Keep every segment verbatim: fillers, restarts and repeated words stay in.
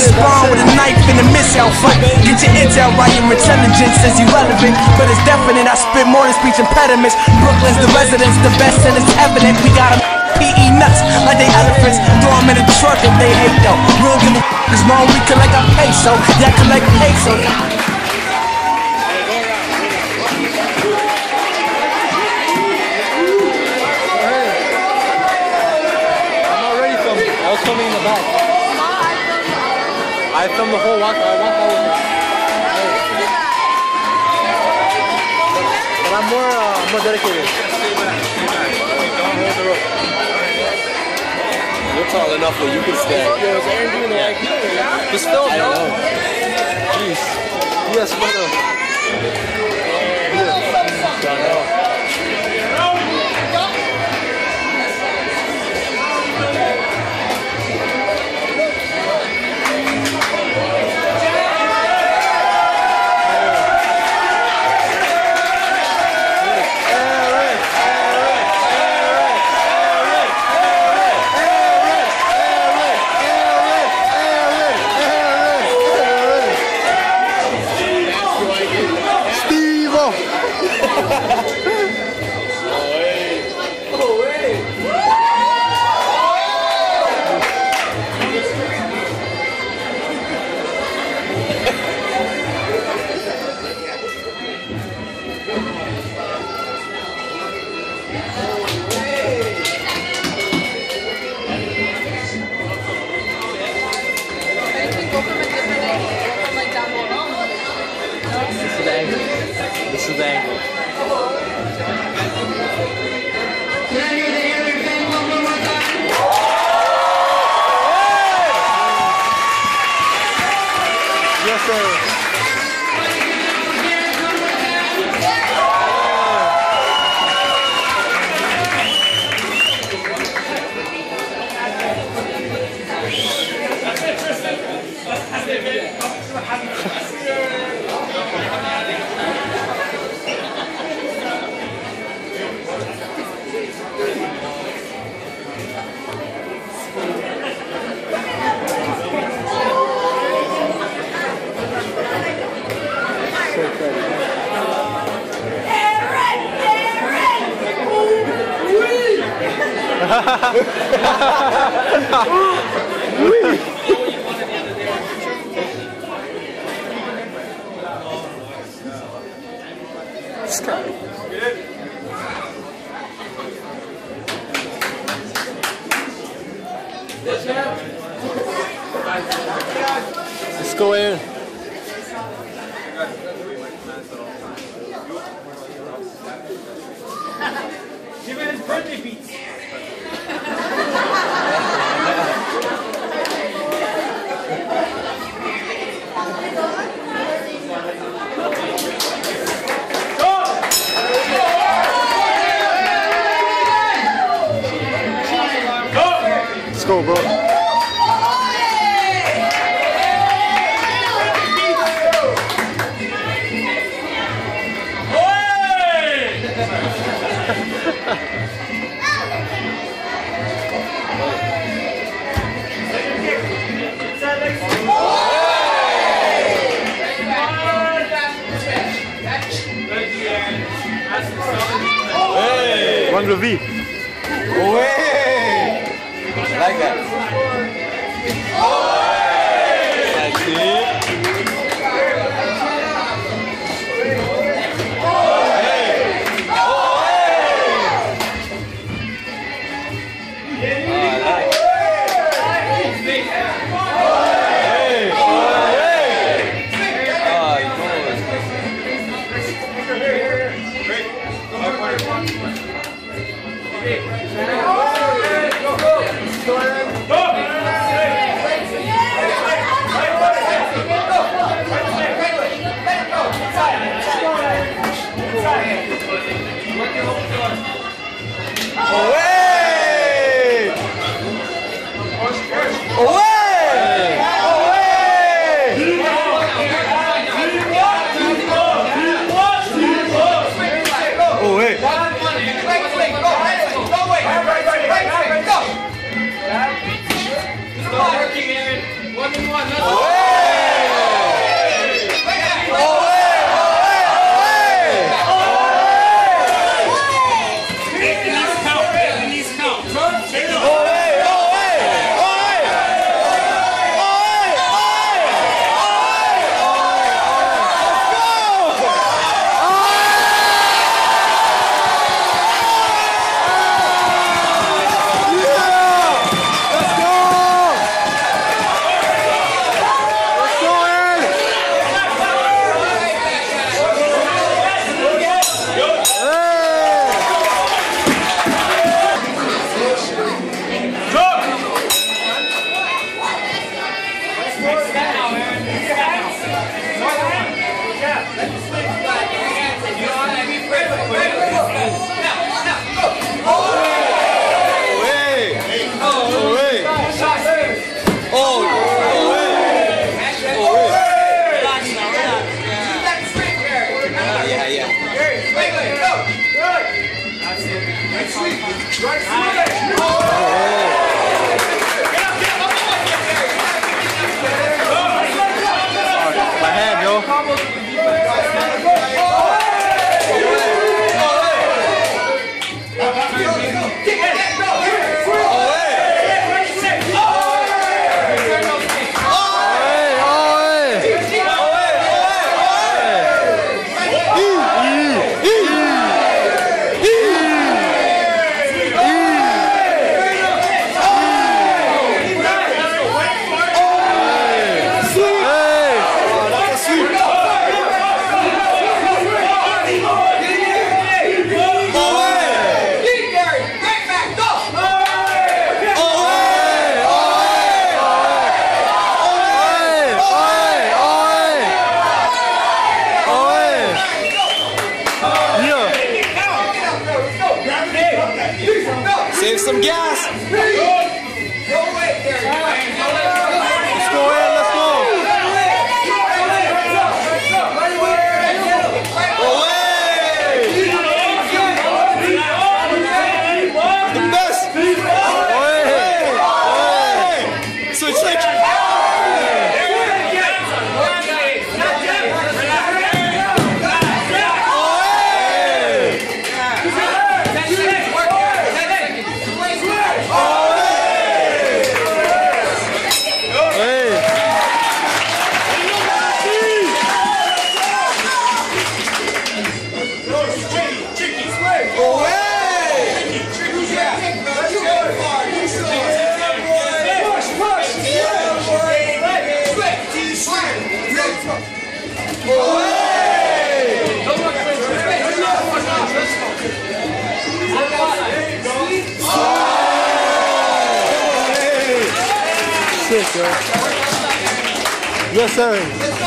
Spawn with a knife in a missile fight. Get your intel right, your intelligence is irrelevant, but it's definite. I spit more than speech impediments. Brooklyn's the residence, the best, and it's evident. We got them P E nuts like they elephants. Throw them in a truck if they hate though. Real give a as long we collect our peso. Yeah, collect peso. I was filming in the back. I filmed the whole walk. I walked all over. But I'm more, uh, more dedicated. Don't hold the rope. You're tall enough that you can stand. Yo, is Aaron doing the right thing? Just film, yo. Jeez. Yes, brother. This is the angle. Yes, sir. Let's go in. Give it his birthday beats. Let's go, bro. One V. I like that. That's it. Wait, wait, go, wait, wait, go, wait, wait, go, wait. Save some gas. Let's go in, let's go. Away! The best. Away! Away! Switch leg. Sick, yo. Yes, sir. Let's go.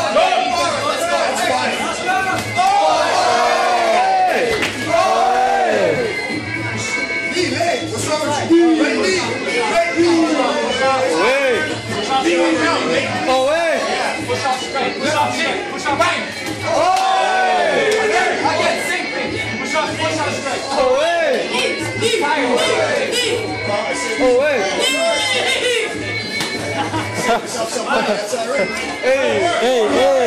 What's wrong with you? Right knee. Right knee. Away. Away. Push off straight. Push off straight. Push off bang. Again. Again. Same thing. Push off. Push off straight. Away. Away. Hey, hey, hey.